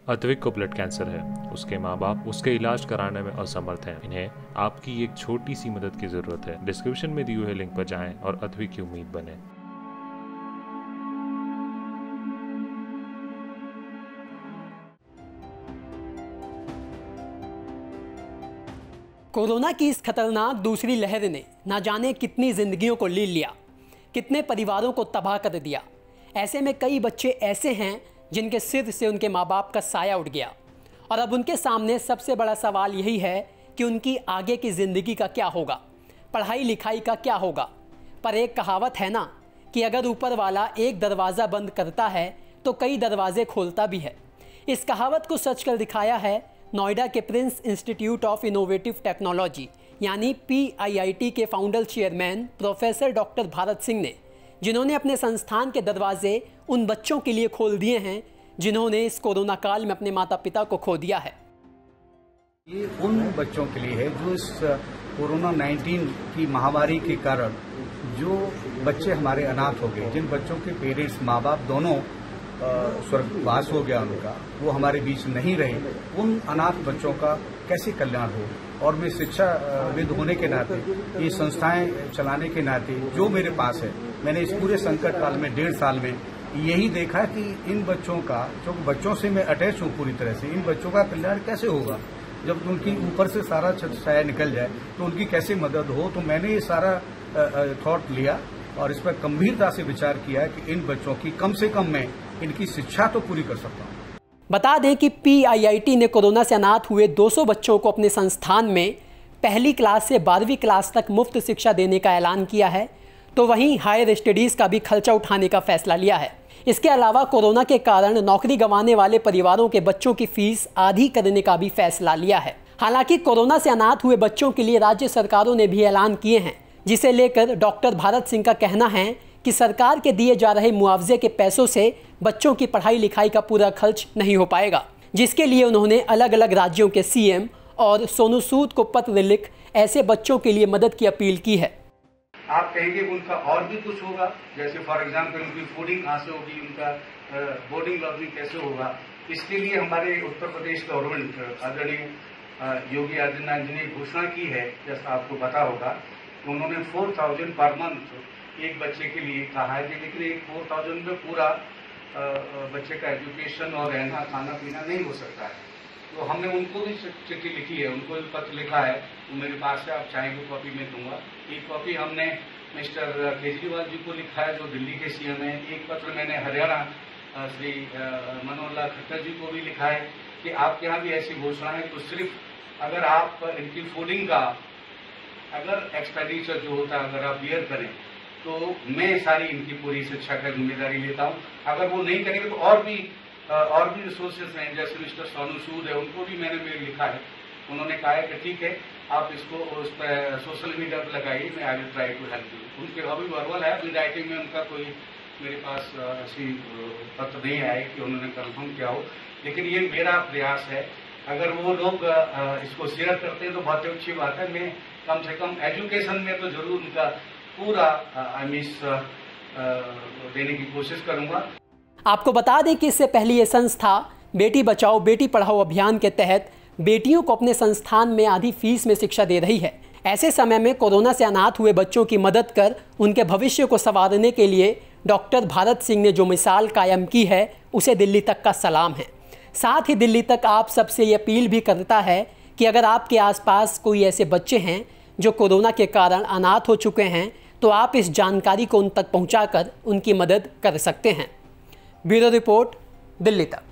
अद्विक को blood cancer है। उसके माँ बाप उसके इलाज कराने में असमर्थ हैं। इन्हें आपकी एक छोटी सी मदद की जरूरत है। डिस्क्रिप्शन में दिए हुए लिंक पर जाएं और अद्विक की उम्मीद बने। कोरोना की इस खतरनाक दूसरी लहर ने ना जाने कितनी जिंदगियों को ले लिया, कितने परिवारों को तबाह कर दिया। ऐसे में कई बच्चे ऐसे हैं जिनके सिर से उनके माँ बाप का साया उठ गया और अब उनके सामने सबसे बड़ा सवाल यही है कि उनकी आगे की ज़िंदगी का क्या होगा, पढ़ाई लिखाई का क्या होगा। पर एक कहावत है ना कि अगर ऊपर वाला एक दरवाज़ा बंद करता है तो कई दरवाजे खोलता भी है। इस कहावत को सच कर दिखाया है नोएडा के prince institute of innovative technology यानी PIIT के founder chairman professor doctor Bharat Singh ने, जिन्होंने अपने संस्थान के दरवाजे उन बच्चों के लिए खोल दिए हैं जिन्होंने इस कोरोना काल में अपने माता पिता को खो दिया है। ये उन बच्चों के लिए है जो इस कोरोना 19 की महामारी के कारण जो बच्चे हमारे अनाथ हो गए, जिन बच्चों के पेरेंट्स माँ बाप दोनों स्वर्गवास हो गया उनका, वो हमारे बीच नहीं रहे, उन अनाथ बच्चों का कैसे कल्याण हो। और मैं शिक्षाविद होने के नाते, ये संस्थाएं चलाने के नाते जो मेरे पास है, मैंने इस पूरे संकट काल में 1.5 साल में यही देखा कि इन बच्चों का, जो बच्चों से मैं अटैच हूँ पूरी तरह से, इन बच्चों का कल्याण कैसे होगा। जब उनकी ऊपर से सारा छत छाया निकल जाए तो उनकी कैसे मदद हो। तो मैंने ये सारा थॉट लिया और इस पर गंभीरता से विचार किया कि इन बच्चों की कम से कम मैं इनकी शिक्षा तो पूरी कर सकता हूँ। बता दें कि PIIT ने कोरोना से अनाथ हुए 200 बच्चों को अपने संस्थान में पहली क्लास से 12वीं क्लास तक मुफ्त शिक्षा देने का ऐलान किया है, तो वहीं हायर स्टडीज़ का भी खर्चा उठाने का फैसला लिया है। इसके अलावा कोरोना के कारण नौकरी गंवाने वाले परिवारों के बच्चों की फीस आधी करने का भी फैसला लिया है। हालांकि कोरोना से अनाथ हुए बच्चों के लिए राज्य सरकारों ने भी ऐलान किए हैं, जिसे लेकर डॉक्टर भारत सिंह का कहना है कि सरकार के दिए जा रहे मुआवजे के पैसों से बच्चों की पढ़ाई लिखाई का पूरा खर्च नहीं हो पाएगा, जिसके लिए उन्होंने अलग अलग राज्यों के CM और सोनू सूद को पत्र लिख ऐसे बच्चों के लिए मदद की अपील की है। आप कहेंगे उनका और भी कुछ होगा, जैसे फॉर एग्जाम्पल उनकी फूडिंग कहाँ से होगी, उनका बोर्डिंग लॉजिंग कैसे होगा। इसके लिए हमारे उत्तर प्रदेश गवर्नमेंट आदरणीय योगी आदित्यनाथ जी ने घोषणा की है, जैसा आपको पता होगा। तो उन्होंने 4000 पर मंथ एक बच्चे के लिए कहा है, लेकिन एक 4000 में पूरा बच्चे का एजुकेशन और रहना खाना पीना नहीं हो सकता है। तो हमने उनको भी चिट्ठी लिखी है, उनको भी पत्र लिखा है, वो मेरे पास है, आप चाहेंगे कॉपी में दूंगा। एक कॉपी हमने मिस्टर केजरीवाल जी को लिखा है जो दिल्ली के CM है। एक पत्र मैंने हरियाणा श्री मनोहर लाल खट्टर जी को भी लिखा है कि आपके यहाँ भी ऐसी घोषणा है, तो सिर्फ अगर आप इनकी फूडिंग का अगर एक्सपेंडिचर जो होता है अगर आप बियर करें तो मैं सारी इनकी पूरी शिक्षा का जिम्मेदारी लेता हूं। अगर वो नहीं करेंगे तो और भी रिसोर्सेज हैं, जैसे मिस्टर सोनू सूद है, उनको भी मैंने मेल लिखा है। उन्होंने कहा है कि ठीक है, आप इसको उस पर सोशल मीडिया पर लगाइए, मैं I will try to help you. उनके अभी वर्बल है, अभी राइटिंग में उनका कोई मेरे पास ऐसी पत्र नहीं आए कि उन्होंने कंफर्म किया हो, लेकिन ये मेरा प्रयास है। अगर वो लोग इसको शेयर करते हैं तो बहुत अच्छी बात है। मैं कम से कम एजुकेशन में तो जरूर उनका पूरा देने की कोशिश करूंगा। आपको बता दें कि इससे पहले ये संस्था बेटी बचाओ बेटी पढ़ाओ अभियान के तहत बेटियों को अपने संस्थान में आधी फीस में शिक्षा दे रही है। ऐसे समय में कोरोना से अनाथ हुए बच्चों की मदद कर उनके भविष्य को संवारने के लिए डॉक्टर भारत सिंह ने जो मिसाल कायम की है, उसे दिल्ली तक का सलाम है। साथ ही दिल्ली तक आप सबसे ये अपील भी करता है कि अगर आपके आसपास कोई ऐसे बच्चे हैं जो कोरोना के कारण अनाथ हो चुके हैं, तो आप इस जानकारी को उन तक पहुंचाकर उनकी मदद कर सकते हैं। ब्यूरो रिपोर्ट, दिल्ली तक।